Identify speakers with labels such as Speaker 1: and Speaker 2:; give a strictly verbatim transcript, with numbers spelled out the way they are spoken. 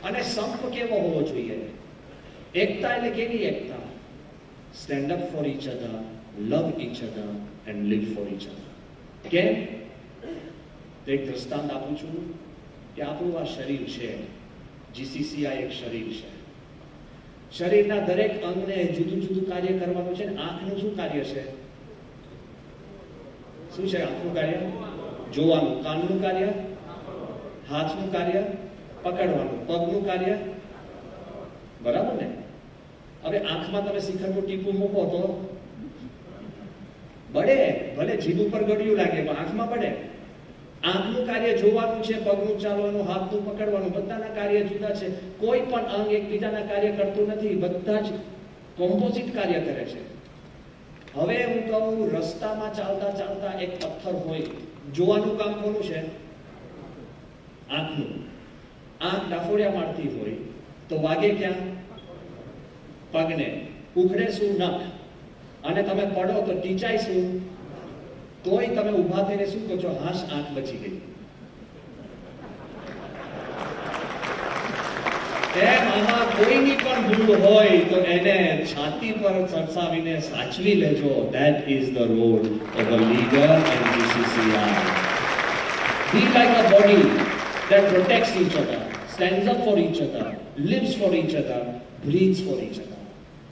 Speaker 1: અને સંપ કેવો હોવો જોઈએ? એકતા એટલે કેવી એકતા? Stand up for each other, love each other and live for each other. કેમ? એક દ્રષ્ટાંત આપું છું કે આપણું આ શરીર છે, જીસીસીઆઈ એક શરીર છે. શરીરના દરેક અંગને જુદું જુદું કાર્ય કરવાનું છે. આંખનું શું કાર્ય છે? શું છે આંખનું કાર્ય? જોવાનું. કાનનું કાર્ય? હાથનું કાર્ય? પકડવાનું. પગનું કાર્ય? બરાબર ને? હવે આંખમાં તમે શિખરનું ટીપું મૂકો તો બળે, ભલે જીભ ઉપર ગળ્યું લાગે પણ આંખમાં પડે. આંખનું કાર્ય જોવાનું છે, પગનું ચાલવાનું, હાથનું પકડવાનું, બધાના કાર્ય જુદા છે. કોઈ પણ અંગ એકબીજાના કાર્ય કરતું નથી, બધા જ કોમ્પોઝિટ કાર્ય કરે છે. હવે હું કહું, રસ્તામાં ચાલતા ચાલતા એક પથ્થર હોય, જોવાનું કામ કોનું છે? આંખનું. આંખ ડાફોડિયા મારતી હોય તો વાગે ક્યાં? પગને. ઉખડે શું? નખ. અને તમે પડો તો ટીચાય શું? તોય તમે ઊભા થઈને શું કહો છો? હાશ, આંખ બચી ગઈ. એમ આમાં કોઈની પણ ભૂલ હોય તો એને છાતી પર સરસાવીને સાચવી લેજો. That is the role of a leader and G C C I. Be like a body that protects each other, stands up for each other, lives for each other, breathes for each other.